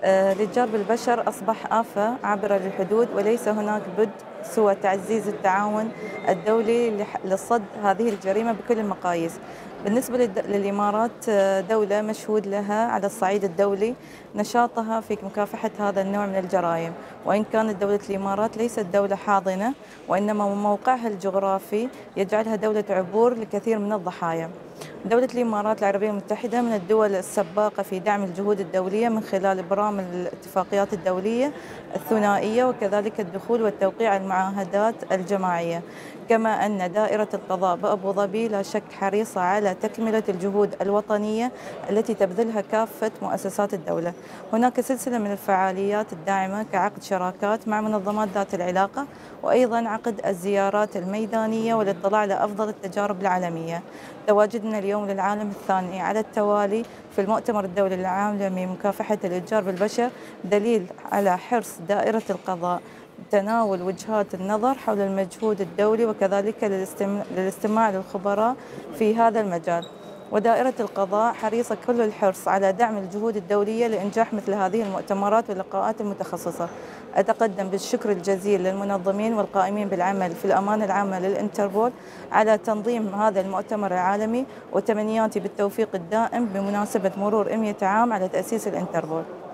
الإتجار بالبشر أصبح آفة عابرة للحدود، وليس هناك بد سوى تعزيز التعاون الدولي لصد هذه الجريمة بكل المقاييس. بالنسبة للإمارات، دولة مشهود لها على الصعيد الدولي نشاطها في مكافحة هذا النوع من الجرائم، وإن كانت دولة الإمارات ليست دولة حاضنة، وإنما موقعها الجغرافي يجعلها دولة عبور لكثير من الضحايا. دولة الإمارات العربية المتحدة من الدول السباقة في دعم الجهود الدولية من خلال إبرام الاتفاقيات الدولية الثنائية، وكذلك الدخول والتوقيع على المعاهدات الجماعية. كما أن دائرة القضاء بأبو ظبي لا شك حريصة على تكملة الجهود الوطنية التي تبذلها كافة مؤسسات الدولة. هناك سلسلة من الفعاليات الداعمة كعقد شراكات مع منظمات ذات العلاقة، وأيضا عقد الزيارات الميدانية والاطلاع على أفضل التجارب العالمية. تواجدنا اليوم للعالم الثاني على التوالي في المؤتمر الدولي العالمي لمكافحة الإتجار بالبشر دليل على حرص دائرة القضاء تناول وجهات النظر حول المجهود الدولي، وكذلك للاستماع للخبراء في هذا المجال. ودائرة القضاء حريصة كل الحرص على دعم الجهود الدولية لإنجاح مثل هذه المؤتمرات واللقاءات المتخصصة. أتقدم بالشكر الجزيل للمنظمين والقائمين بالعمل في الأمانة العامة للإنتربول على تنظيم هذا المؤتمر العالمي، وتمنياتي بالتوفيق الدائم بمناسبة مرور 100 عام على تأسيس الإنتربول.